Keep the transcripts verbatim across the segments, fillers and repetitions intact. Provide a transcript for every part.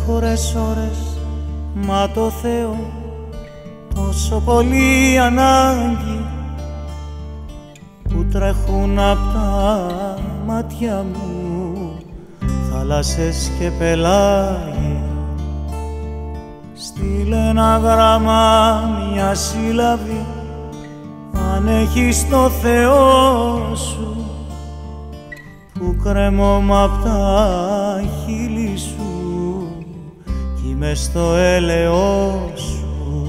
Έχω ώρες ώρες, μα το Θεό τόσο πολύ ανάγκη που τρέχουν απ' τα μάτια μου θάλασσες και πελάγι. Στείλε ένα γράμμα, μια σύλλαβη, αν έχεις το Θεό σου, που κρέμομαι απ' τα χείλη σου κι είμαι στο έλεος σου.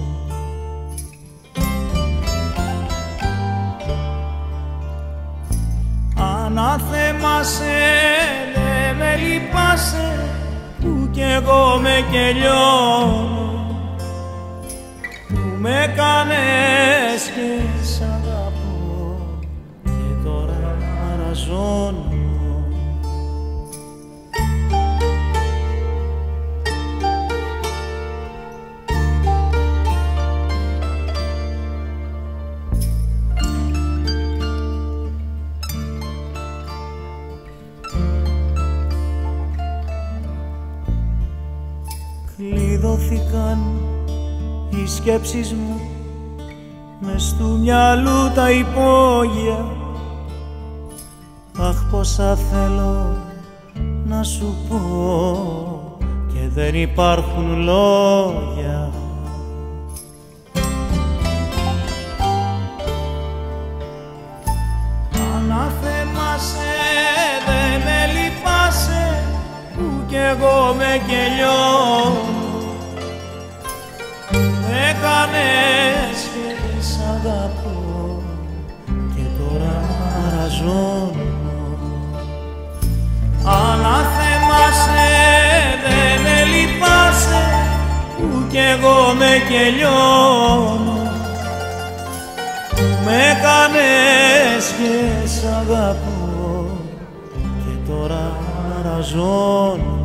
Ανάθεμασαι, δε με λυπάσαι, που κι εγώ με κελιώνω, που με κάνες και σ' αγαπώ και τώρα αραζώνω. Κλειδώθηκαν οι σκέψεις μου μες του μυαλού τα υπόγεια. Αχ, πόσα θέλω να σου πω και δεν υπάρχουν λόγια. Ανάθεμασαι, δε με λυπάσαι, που κι εγώ με κελιώνω, με κάνες και σ' αγαπώ και τώρα αραζώνω. Ανάθεμασαι, δε με λυπάσαι, που κι εγώ με κελιώνω, με κάνες και σ' αγαπώ και τώρα αραζώνω.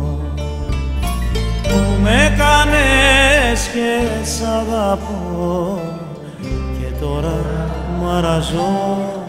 Με κάνες και σ' αγαπώ και τώρα μ' αραζώνω.